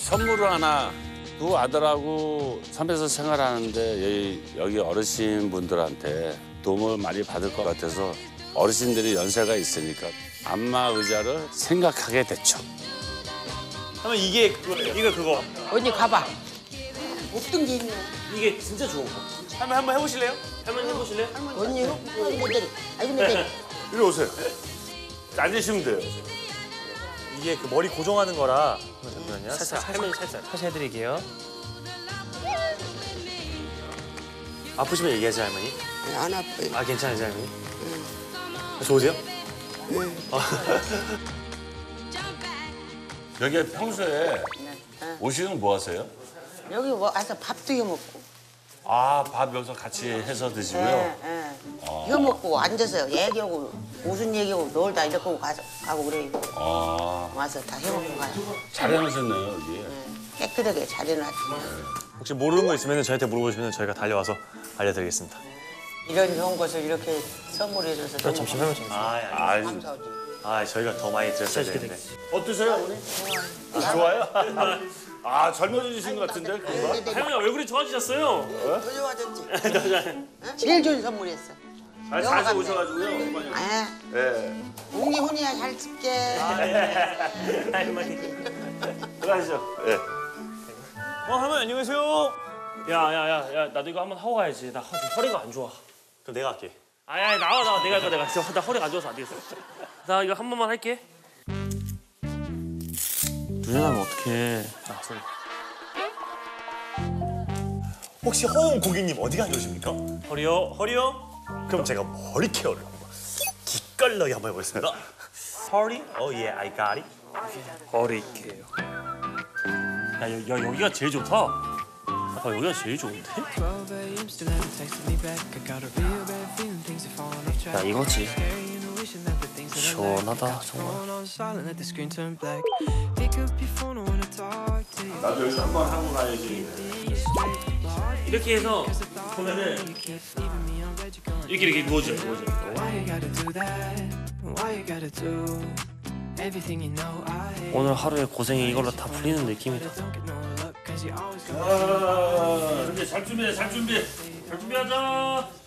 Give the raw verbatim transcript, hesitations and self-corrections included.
선물을 하나 두 아들하고 섬에서 생활하는데 여기, 여기 어르신분들한테 도움을 많이 받을 것 같아서 어르신들이 연세가 있으니까 안마 의자를 생각하게 됐죠. 하면 이게 그거예요. 이거 그거. 언니 가봐. 없던 게 있네. 이게 진짜 좋은 거. 한번 한번 해보실래요? 할머니 해보실래요? 언니, 아이고 내 다리, 아이고 내 다리. 이리 오세요. 앉으시면 돼요. 이게 그 머리 고정하는 거라. 잠시만요. 살살, 할머니 살살. 살살 해드릴게요. 아프시면 얘기하지 할머니. 네, 안 아파요. 아 괜찮으세요 할머니? 응. 좋으세요? 응. 여기 평소에 오시면 뭐 하세요? 여기 와서 밥도 해 먹고. 아, 밥 여기서 같이 해서 드시고요? 예, 예. 해 먹고 앉아서 얘기하고 무슨 얘기하고 놀다 이렇게 하고 가서 가고 그래요. 아, 와서 다 해 먹고 가요. 잘 해놓으셨네요, 여기. 예. 깨끗하게 잘 해놨지. 혹시 모르는 거 있으면 저희한테 물어보시면 저희가 달려와서 알려드리겠습니다. 이런 좋은 것을 이렇게 선물해줘서 너무 잠시만요. 아, 아, 감사하지. 아 저희가 더 많이 드렸어야 되는데. 어떠세요, 어머니? 아, 좋아요? 아, 젊어지신 것 같은데, 금방? 할머니 얼굴이 좋아지셨어요. 더 좋아졌지. 제일 좋은 선물이었어. 아, 자주 오셔가지고요, 어머니. 아, 네. 웅이 훈이야 잘 쓸게. 할머니. 들어가시죠. 예. 어 할머니 안녕하세요. 야야야 야 나도 이거 한번 하고 가야지. 나 허- 허리가 안 좋아. 그럼 내가 할게. 아야 나와 나와 내가 할 거야 내가. 진짜 나 허리가 안 좋아서 안 되겠어. 나 이거 한 번만 할게. 누나면 어떡해. 아 소리. 혹시 허웅 고객님 어디가 안 좋으십니까? 허리요 허리요. 그럼 제가 머리 케어를 한번 기깔나게 한번 해보겠습니다. Sorry? Oh yeah, I got it. 허리 케어. 야, 여, 야 여기가 제일 좋다. 아 여기가 제일 좋은데? 야 이거지. 시원하다 정말. 나도 여기서 한 번 하고 가야지. 이렇게 해서 보면은 이렇게 이렇게 누워져 누워져. 오늘 하루의 고생이 이걸로 다 풀리는 느낌이다. 아, 준비 잘 준비해 잘 준비 잘 준비하자.